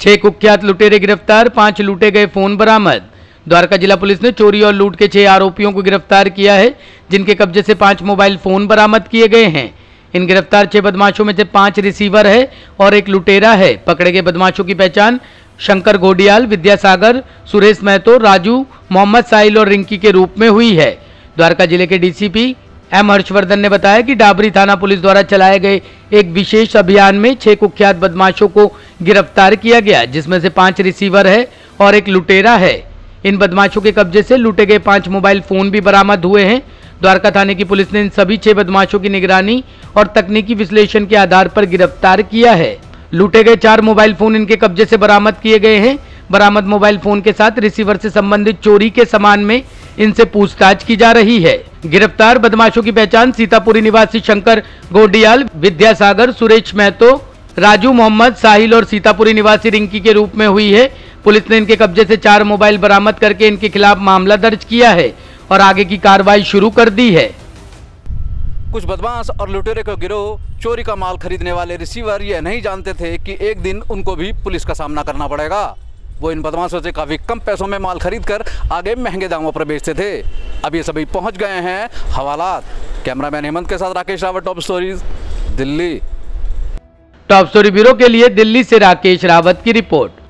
6 कुख्यात लुटेरे गिरफ्तार, 5 लूटे गए फोन बरामद। द्वारका जिला पुलिस ने चोरी और लूट के 6 आरोपियों को गिरफ्तार किया है, जिनके कब्जे से 5 मोबाइल फोन बरामद किए गए हैं। इन गिरफ्तार 6 बदमाशों में से 5 रिसीवर है और 1 लुटेरा है। पकड़े गए बदमाशों की पहचान शंकर घोडियाल, विद्यासागर, सुरेश महतो, राजू, मोहम्मद साहिल और रिंकी के रूप में हुई है। द्वारका जिले के डीसीपी एम हर्षवर्धन ने बताया कि डाबरी थाना पुलिस द्वारा चलाए गए एक विशेष अभियान में 6 कुख्यात बदमाशों को गिरफ्तार किया गया, जिसमें से 5 रिसीवर है और 1 लुटेरा है। इन बदमाशों के कब्जे से लूटे गए 5 मोबाइल फोन भी बरामद हुए हैं। द्वारका थाने की पुलिस ने इन सभी 6 बदमाशों की निगरानी और तकनीकी विश्लेषण के आधार पर गिरफ्तार किया है। लूटे गए 4 मोबाइल फोन इनके कब्जे से बरामद किए गए हैं। बरामद मोबाइल फोन के साथ रिसीवर से संबंधित चोरी के सामान में इनसे पूछताछ की जा रही है। गिरफ्तार बदमाशों की पहचान सीतापुरी निवासी शंकर घोडियाल, विद्यासागर, सुरेश महतो, राजू, मोहम्मद साहिल और सीतापुरी निवासी रिंकी के रूप में हुई है। पुलिस ने इनके कब्जे से 4 मोबाइल बरामद करके इनके खिलाफ मामला दर्ज किया है और आगे की कार्रवाई शुरू कर दी है। कुछ बदमाश और लुटेरे का गिरोह चोरी का माल खरीदने वाले रिसीवर ये नहीं जानते थे कि एक दिन उनको भी पुलिस का सामना करना पड़ेगा। वो इन बदमाशों से काफ़ी कम पैसों में माल खरीद कर आगे महंगे दामों पर बेचते थे। अब ये सभी पहुंच गए हैं हवालात। कैमरामैन हेमंत के साथ Rakesh Rawat, top stories, Delhi. Top story bureau के लिए दिल्ली से राकेश रावत की रिपोर्ट।